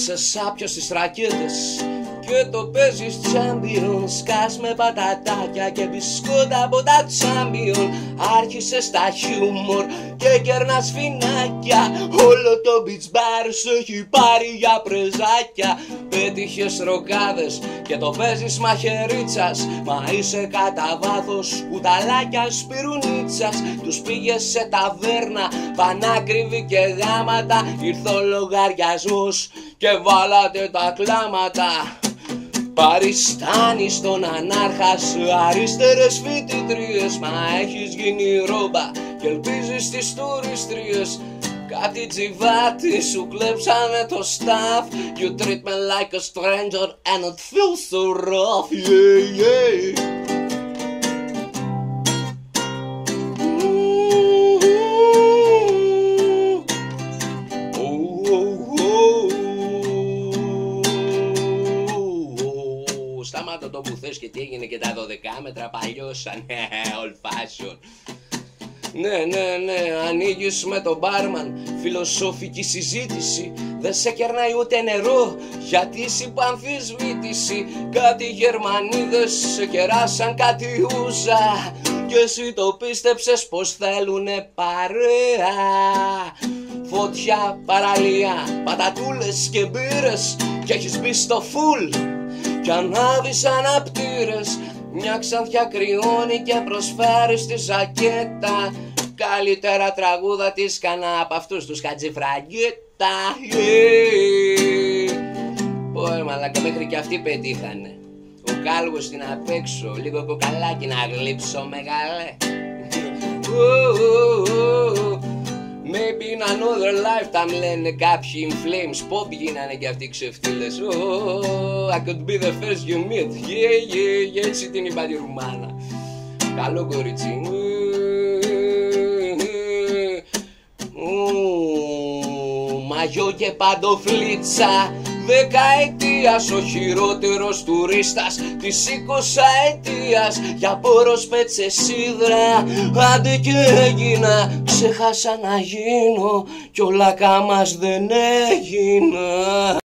σε σάπιο στις ρακέτες και το παίζεις τσάμπιον. Σκάς με πατατάκια και μπισκότα από τα τσάμπιον. Άρχισες τα χιούμορ και κερνάς φινάκια. Όλο το beach bar σου έχει πάρει για πρεζάκια. Πέτυχες ροκάδες και το παίζεις μαχαιρίτσας. Μα είσαι κατά βάθος κουταλάκια σπυρουνίτσας. Τους πήγες σε ταβέρνα, πανάκριβη και γάματα. Ήρθε ο λογαριασμός και βάλατε τα κλάματα. Παριστάνεις στον ανάρχα σε αριστερές φοιτητρίες. Μα έχεις γίνει ρόμπα και ελπίζεις τις τουριστρίες. Κάτι τζιβάτι σου κλέψανε το staff. You treat me like a stranger and it feels so rough. Yeah, yeah. Σταμάτα το που θες και τι έγινε και τα 12 μέτρα παλιώσαν. Old fashion. Ναι, ανοίγεις με τον μπάρμαν φιλοσοφική συζήτηση. Δεν σε κερνάει ούτε νερό γιατί είσαι υπό αμφισβήτηση. Κάτι Γερμανίδες σε κεράσαν κάτι ούζα και εσύ το πίστεψες πως θέλουνε παρέα. Φωτιά, παραλία, πατατούλες και μπύρες και έχεις μπει στο φουλ κι ανάβεις αναπτήρες. Μια ξανθιά κρυώνει και προσφέρει στη ζακέτα. Καλύτερα τραγούδα της κανά απ' αυτούς τους Χατζηφραγκέτα. Πω μαλάκα, μέχρι και αυτοί πετύχανε. Ο κάλγος στην απ' έξω, λίγο κοκαλάκι να γλύψω μεγαλέ. Maybe in another lifetime λένε κάποιοι in flames. Pop γίνανε και αυτοί ξεφτύλες. I could be the first you meet. Yeah, έτσι την είπα τη Ρουμάνα. Καλό κορίτσι. Μαγιό και παντοφλίτσα. Δεκαετίας ο χειρότερος τουρίστας της 20ετίας. Για πόρος πέτσε σίδρα. Άντε και έγινα. Ξέχασα να γίνω κι όλα κάμας δεν έγινα.